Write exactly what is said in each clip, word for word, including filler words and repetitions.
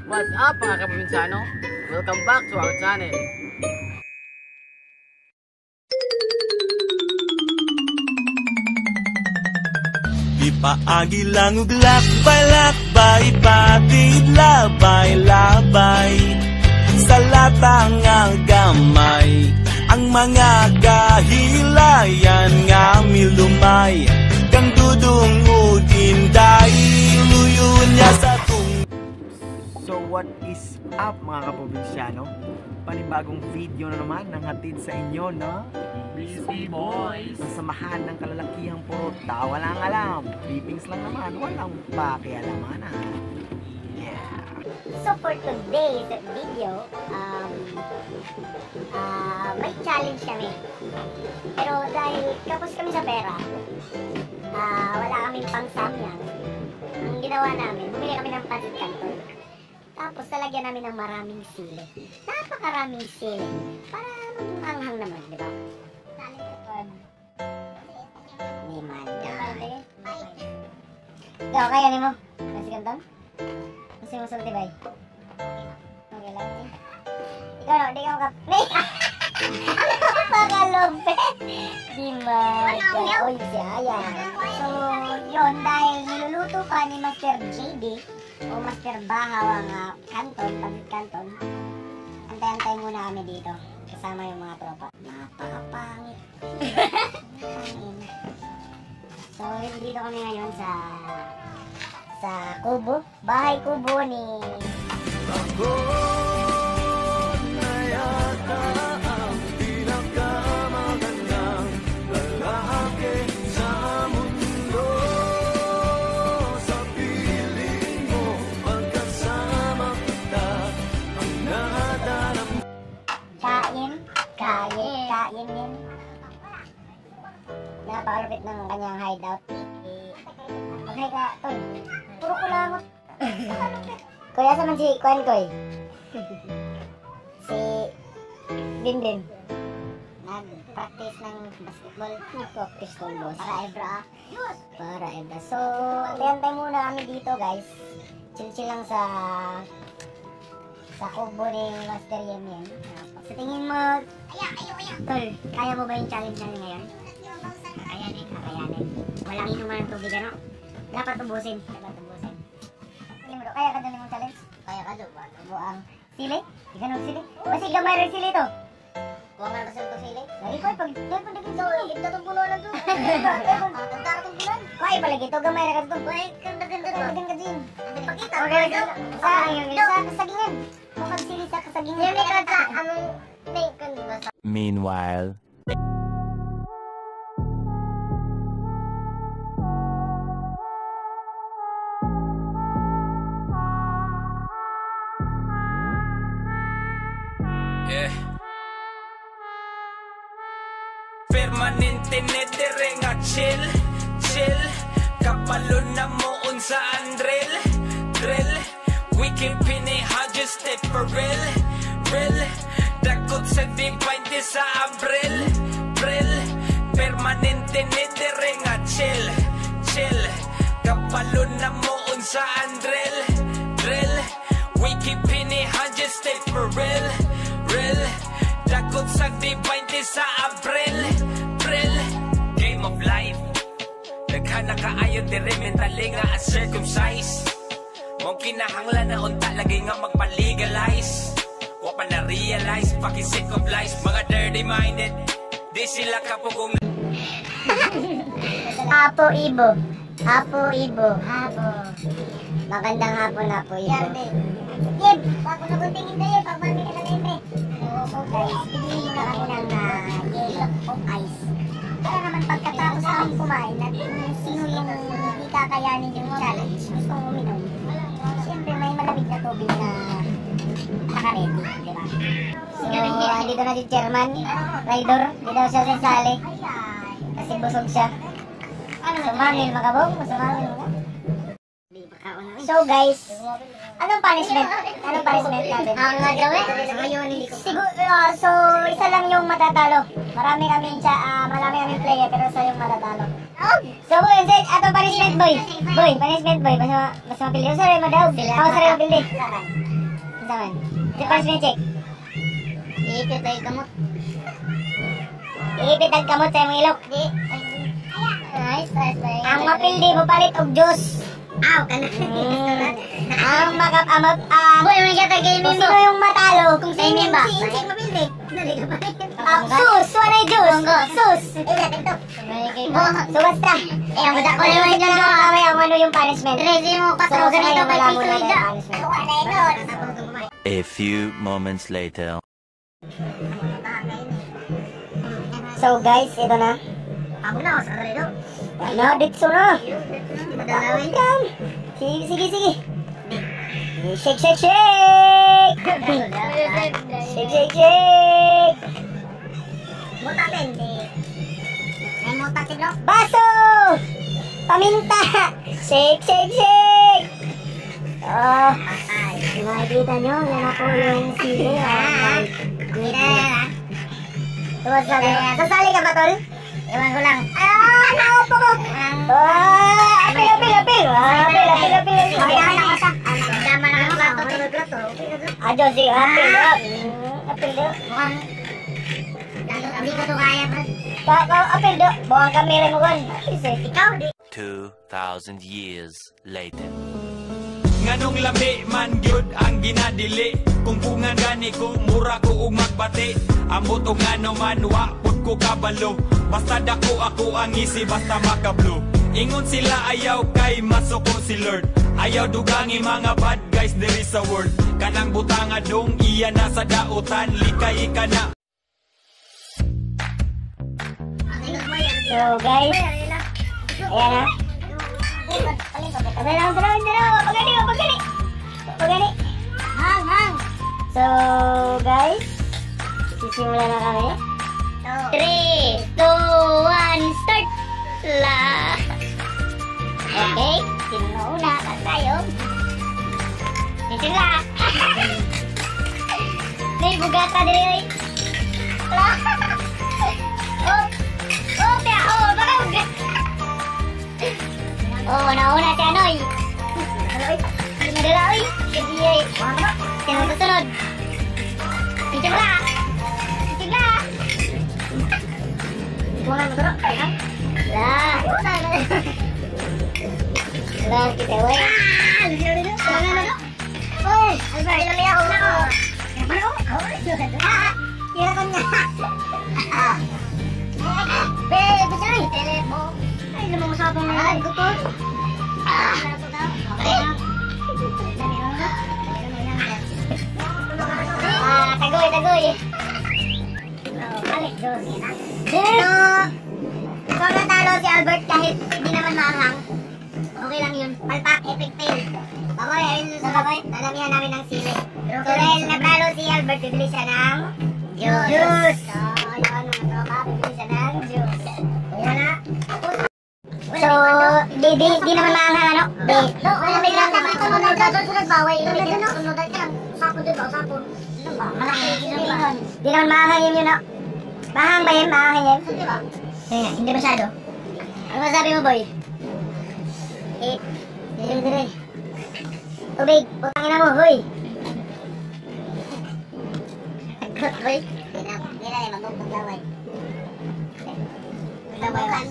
What's up mga kaprobinsano? Welcome back to our channel. Ipaagi lang ug lakbay-lakbay, patid labay-labay sa latang nga gamay. Ang mga kahilayan nga milumay, kang dudong ug inday, luyon niya sa tung. So what is up mga kaprobinsyano? Panibagong video na naman ng hatid sa inyo, no? Busy boys! Ang samahan ng kalalakihang puro tawa lang alam. Briefings lang naman, walang pakialaman na. Yeah! So for today's video, um, uh, may challenge kami. Pero dahil kapos kami sa pera, uh, wala kaming pang-samyang. Ang ginawa namin, bumili kami ng pancit canton. Tapos talagyan namin ng maraming sili. Napakaraming sili. Para mag-anghang naman, di ba? Ni Manday. Ikaw, kaya ni mo? Pancit canton? Kasi mo sulti ba? Okay lang eh. Ikaw no, di ka makap... Pakalompe! Di Manday. Uy, siya, yan. So, yun, dahil niluluto pa ni Master J D o Master Bahaw ang uh, canton, pancit canton, antay-antay muna kami dito kasama yung mga tropa. Napakapangit. So dito kami ngayon sa sa kubo, bahay kubo ni Ako na yata ang pinakamagandang lalaki sa mundo. Sa piling mo, pagkasama kita, ang nadaram. Kain, kain, kain din. Napakalupit ng kanyang hideout. Okay ka, tol. Puro kulangot. Kuya, sa man si Kuan Koy? Si Dindin. Nag-practice ng basketball. Nag-practice ng boss. Para Ebra. Para Ebra. So, antay-antay muna kami dito, guys. Chill-chill lang sa sa kubo ni Master Yemen. Sa tingin mo, tol, kaya mo ba yung challenge namin ngayon? Kakayanin, kakayanin. Walang inuman ng tubig, ano? Dapat tubusin. Dapat tubusin. Kaya ka doon yung challenge? Kaya ka doon. Buang sili? Di ka nung sili? Kasi gamay rin sili to. Buang nga kasi ito sili? Dari ko, pag dahil pag naging sili, ito itong puno na to. Ang dara itong puno. Kaya pala ito, gamay rin ka ito. Kaya ganda-ganda to. Ganda din. Pagkita. Sa yung sa kasagingan. Mukhang sili sa kasagingan. Yung may kata, anong may kanda sa... Meanwhile, yeah. Permanente netere nga chill, chill. Kapalo na mo unsa ang drill, drill. We can pini hundred step for real, real. Dakot sa di twenty sa Abril, April. Permanente netere nga chill, chill. Kapalo na mo unsa ang drill, drill. We keep pini hundred step for real, real. Dakot sa di twenty sa Abril, April. Game of life. Naghana ka ayon dire mentally nga circumcise. Mong kinahanglan na unta lagi nga magpa-legalize. Wa pa na-realize, fucking sick of lies. Mga dirty-minded, di sila kapugong. Apo Ibo. Apo Ibo. Apo. Magandang hapon, Apo Ibo. Yeb, bago na kong tingin tayo, pag mami ka na libre. So guys, bigyan na kami ng uh, yellow of ice. Para naman pagkatapos namin kumain, at sino yung hindi kakayanin yung challenge, gusto kong uminom. Siyempre may malamig na tubig na naka-ready, di ba? So, uh, dito na si Chairman, Rider, di daw siya sasali. Kasi busog siya. Sumangil makabog, sumangil mo. So guys, anong punishment? Anong punishment natin? Ang nagawin? Siguro, uh, so isa lang yung matatalo. Marami kami siya, uh, marami kami player pero isa yung matatalo. So boy, atong punishment boy. Boy, punishment boy. Mas, mas mapili. Sorry, madaw. Ako sorry mapili. Saman. Ito pa screen check. Iipit ay kamot. Iipit ang kamot sa imong ilok. Di. Nice, nice, nice. Ang mapildi mo palit og juice. Aw, kana. Ang makap amap ang boy man kita game mo. Sino yung matalo? Kung sino ba? Si Incheck mapildi. Dali ka pa. Ah, sus, wala juice. Sus. So basta. Eh, ang basta ko naman dyan na kami ang ano yung punishment. Ready mo pa so ganito kay Tito. A few moments later. So guys, ito na. Amo na ako sa karero. Ano, ditso na. Madalawin yan. Sige, sige, sige. Shake, shake, shake. Shake, shake, shake. Mutatin. May mutatin, no? Baso! Paminta! Shake, shake, shake! Oh, nakikita nyo, yan ako yung sili. Ah, kita yan, ha? Sasali ka ba, Tol? Ewan ko lang. Ah, naupo ko! Ah, apil, apil, apil! Ah, apil, apil, apil! Kaya na ka Dama na ang plato, plato. Adyo, sige, apil, apil. Apil, mukhang... Hindi ko ito kaya, bro. Apil, do. Bukhang kamera mo kan. Ikaw, di. Two thousand years later. Nganong lami man gyud ang ginadili. Kung pungan gani ko mura ko ug magbati. Ambot og ngano man wa pud ko kabalo. Basta dako ako ang isi basta makablo. Ingon sila ayaw kay masuko si Lord. Ayaw dugangi mga bad guys diri sa world. Kanang butanga dong iya na sa dautan. Likay ka na. So guys, ayan na. Sabay lang, sabay lang, pagani, pagani. Pagani. Hang, hang. So guys, sisimula na kami. three, two, one, start! La! Okay, sinuuna ka tayo. Sisimula! May bugata diri, oy. La! Oh! Oh, tiya! Oh, baka bugat! Oh, nauna si Anoy. Madala, oy. Sige, sino susunod? Sisimula! Sisimula! Sisimula mo turo. La! La, kita, oy. Ah! Lusiyo rin. Ano, ano? Oy! Albert, ilali ako. Ano? Ah! Kira ko niya. Ah! Be, besay. Telepo. Ay, namang usapang na yan. Gutor. Ah! Ah, tagoy, tagoy. Balik, dos. So, so natalo si Albert kahit hindi naman maanghang. Okay lang yun. Palpak, epic fail. Ako rin sa bagoy, nalamihan namin ng sili. So dahil natalo si Albert, bibili siya ng juice. Juice! So, yun mga tropa, bibili siya ng juice. Ayan na. So, di, di, di naman maanghang ano? Di. No, wala may lang naman. Sunod na doon, sunod ba? Wait, sunod na dyan. Sapon dito, sapon. Di naman maanghang yun yun, no? Mahang ba yun? Maanghang yun? Ayan, hindi masyado. Ano masabi mo, boy? Eh, dire, dire. Tubig, putangin na mo, hoy. Agkot, hoy. Hindi na, hindi na, mag-upag laway. Laway, laway.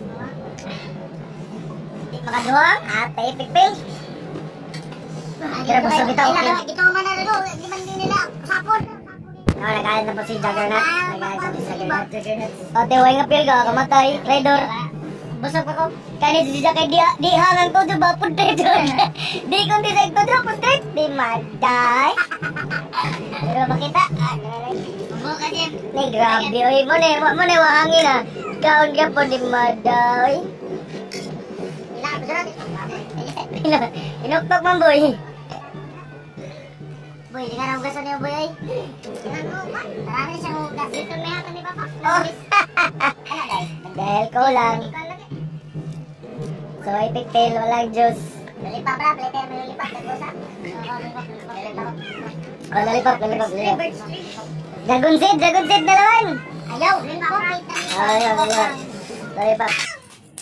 Hindi makaduhang, ate, pipil. Kira po sa bitaw, okay. Ito man na rin, di man din nila, sapon. Oh, nagalit na po si Juggernaut. Nagalit na po si Juggernaut. Ate, huwag nga pil ka, kamatay, Raidor. Busog ako. Kani di kay di di hangang ko diba putret. Di kung di sa ito diba putret. Di maday. Pero makita. Mo ka din. Ni grabe oy mo ne mo ne wahangin ah. Kaon ka po di maday. Ila besar. Inoktok man boy. Boy, di ka na ugasan niyo boy ay. Marami siyang ugas. Dito may hatan ni Papa. Oh. Dahil ko lang. So, epic fail, walang juice. Lalipa bra, plate mo lalipa, nagbosa. Oh, lalipa, lalipa, lalipa. Dragon seed, dragon seed na naman. Ayaw, lalipa. Ayaw, ayaw. Lalipa.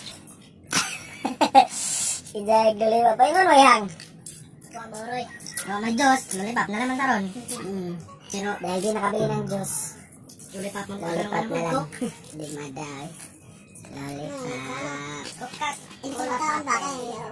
Si Jaig, lalipa. Paingon mo, Yang. Oh, may Diyos. Lollipop na naman taron. Mm. Pero dahil di nakabili ng Diyos. Lollipop mo Lollipop na lang. Hindi madal. Lollipop. Kukat. Insultahan ba kayo?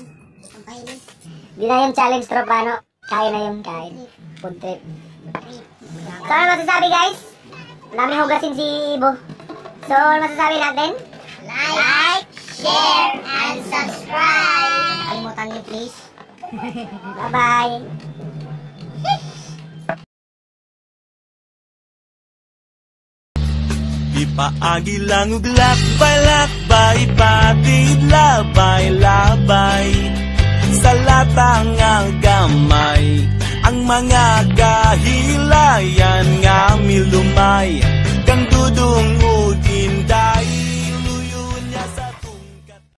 Di na yung challenge tropano. Kain na yung kain. Food trip. So ano masasabi guys? Maraming hugasin si Ibo. So ano masasabi natin? Like, share, and subscribe. Kalimutan niyo please. Bye-bye. Ipaagi lang ug lakbay-lakbay, patid labay-labay. Sa latang nga gamay, ang mga kahilayan nga milumay. Kang dudong